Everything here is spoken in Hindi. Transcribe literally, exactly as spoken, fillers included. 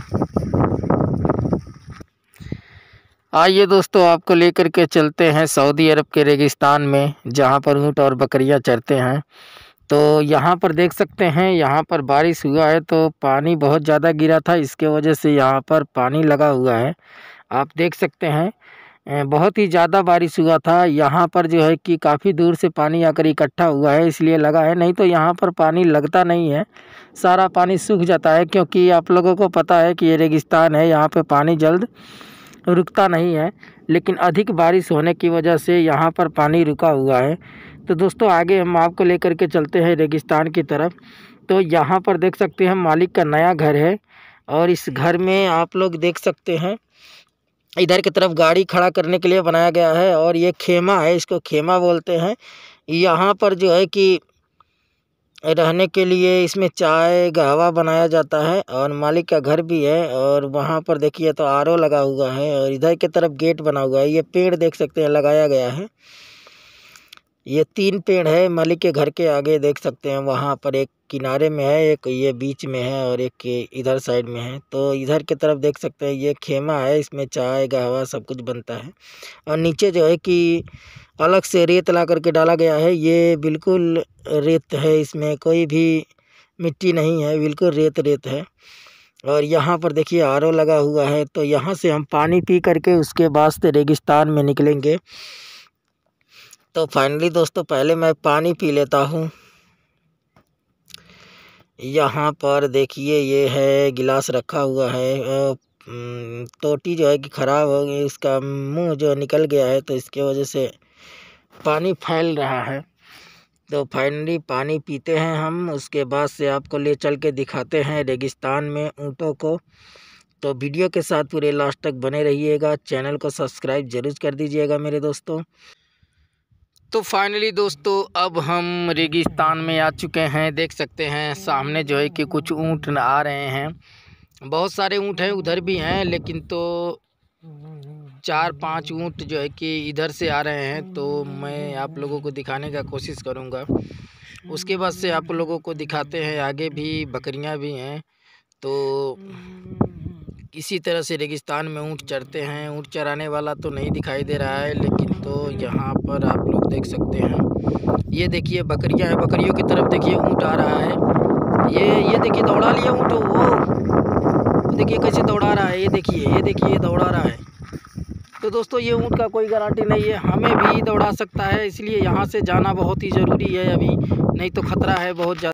आइए दोस्तों, आपको लेकर के चलते हैं सऊदी अरब के रेगिस्तान में, जहां पर ऊँट और बकरियां चरते हैं। तो यहां पर देख सकते हैं, यहां पर बारिश हुआ है तो पानी बहुत ज़्यादा गिरा था, इसके वजह से यहां पर पानी लगा हुआ है। आप देख सकते हैं अ, बहुत ही ज़्यादा बारिश हुआ था। यहाँ पर जो है कि काफ़ी दूर से पानी आकर इकट्ठा हुआ है, इसलिए लगा है, नहीं तो यहाँ पर पानी लगता नहीं है। सारा पानी सूख जाता है, क्योंकि आप लोगों को पता है कि ये रेगिस्तान है, यहाँ पे पानी जल्द रुकता नहीं है। लेकिन अधिक बारिश होने की वजह से यहाँ पर पानी रुका हुआ है। तो दोस्तों, आगे हम आपको लेकर के चलते हैं रेगिस्तान की तरफ। तो यहाँ पर देख सकते हैं मालिक का नया घर है, और इस घर में आप लोग देख सकते हैं इधर की तरफ गाड़ी खड़ा करने के लिए बनाया गया है, और ये खेमा है, इसको खेमा बोलते हैं। यहाँ पर जो है कि रहने के लिए इसमें चाय कहवा बनाया जाता है, और मालिक का घर भी है। और वहाँ पर देखिए तो आर ओ लगा हुआ है, और इधर की तरफ गेट बना हुआ है। ये पेड़ देख सकते हैं लगाया गया है, ये तीन पेड़ है मालिक के घर के आगे देख सकते हैं। वहाँ पर एक किनारे में है, एक ये बीच में है, और एक इधर साइड में है। तो इधर की तरफ देख सकते हैं ये खेमा है, इसमें चाय कहवा सब कुछ बनता है। और नीचे जो है कि अलग से रेत ला करके डाला गया है, ये बिल्कुल रेत है, इसमें कोई भी मिट्टी नहीं है, बिल्कुल रेत रेत है। और यहाँ पर देखिए आर ओ लगा हुआ है। तो यहाँ से हम पानी पी करके उसके बाद से रेगिस्तान में निकलेंगे। तो फाइनली दोस्तों, पहले मैं पानी पी लेता हूँ। यहाँ पर देखिए ये है गिलास रखा हुआ है। टोटी जो है कि ख़राब हो गई, उसका मुंह जो निकल गया है, तो इसके वजह से पानी फैल रहा है। तो फाइनली पानी पीते हैं हम, उसके बाद से आपको ले चल के दिखाते हैं रेगिस्तान में ऊँटों को। तो वीडियो के साथ पूरे लास्ट तक बने रहिएगा। चैनल को सब्सक्राइब जरूर कर दीजिएगा मेरे दोस्तों। तो फाइनली दोस्तों, अब हम रेगिस्तान में आ चुके हैं। देख सकते हैं सामने जो है कि कुछ ऊँट आ रहे हैं, बहुत सारे ऊँट हैं, उधर भी हैं, लेकिन तो चार पांच ऊँट जो है कि इधर से आ रहे हैं। तो मैं आप लोगों को दिखाने का कोशिश करूंगा। उसके बाद से आप लोगों को दिखाते हैं, आगे भी बकरियां भी हैं। तो इसी तरह से रेगिस्तान में ऊँट चरते हैं। ऊँट चराने वाला तो नहीं दिखाई दे रहा है, लेकिन तो यहाँ पर आप लोग देख सकते हैं, ये देखिए बकरियां हैं, बकरियों की तरफ देखिए ऊँट आ रहा है। ये ये देखिए दौड़ा लिया ऊँट, वो देखिए कैसे दौड़ा रहा है, ये देखिए ये देखिए ये दौड़ा रहा है। तो दोस्तों, ये ऊँट का कोई गारंटी नहीं है, हमें भी दौड़ा सकता है, इसलिए यहाँ से जाना बहुत ही ज़रूरी है अभी, नहीं तो खतरा है बहुत ज़्यादा।